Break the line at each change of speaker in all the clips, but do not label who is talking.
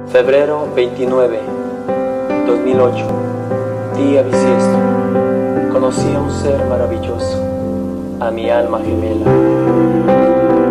Febrero 29, 2008, día bisiesto. Conocí a un ser maravilloso, a mi alma gemela.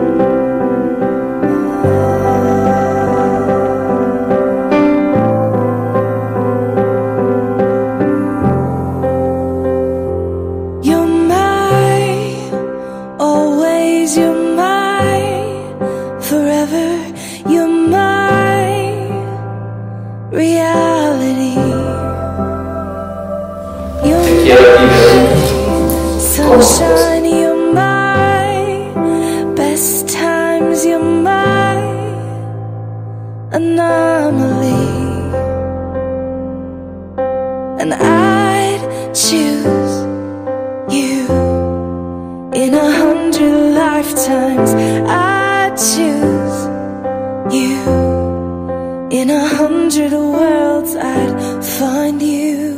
Sunshine, you're my best times, you're my anomaly, and I'd choose you in 100 lifetimes. I'd choose you in 100 worlds. I'd find you.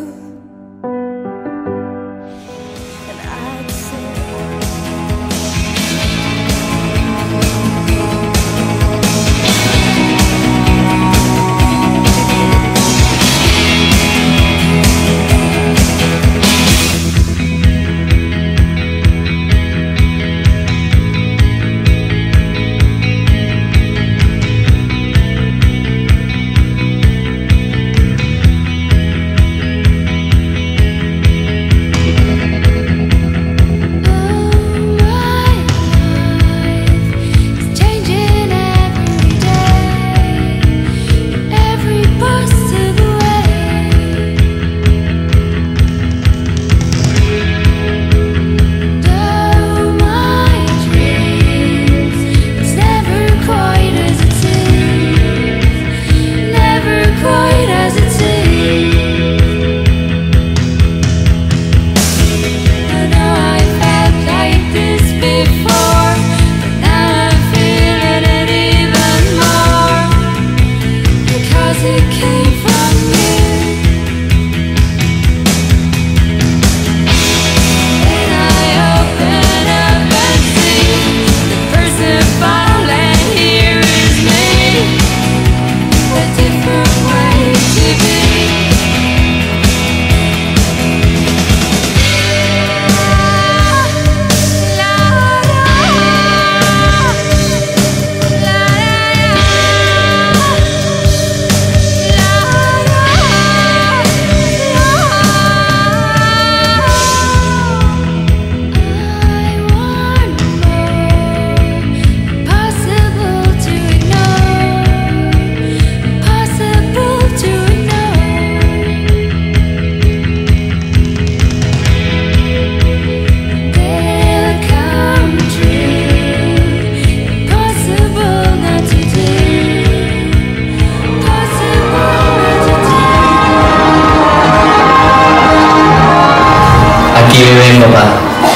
Aquí vive mi papá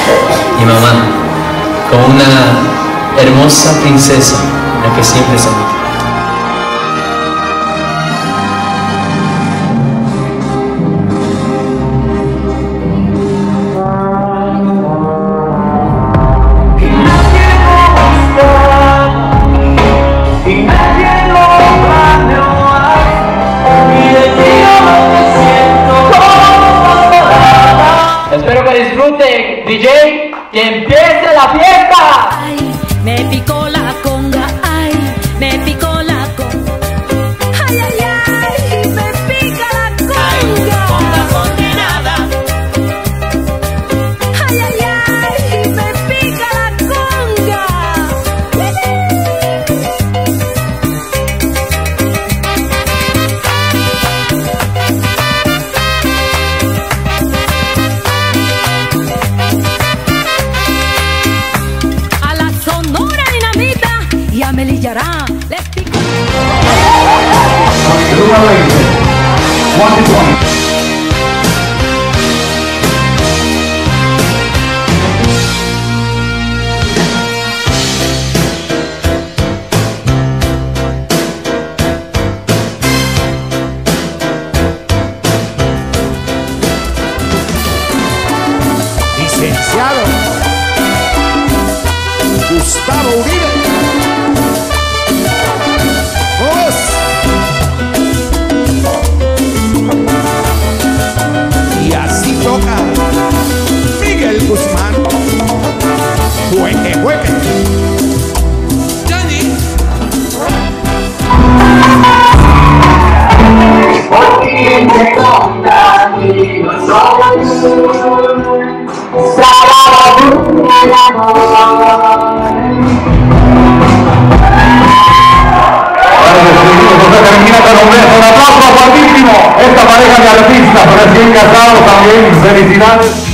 y mamá, como una hermosa princesa, la que siempre soñé.
Espero que disfruten, DJ, que empiece la fiesta.
Ay, me picó la conga, ay, me picó la conga. Ay, ay, ay, me pica la conga.
Conga condenada.
Ay, ay, ay, me pica la conga. A la Sonora Dinamita y a Melillará les pico.
Licenciado Gustavo Uribe. ¡Vamos!
esta pareja de artistas recién casados también, felicidades.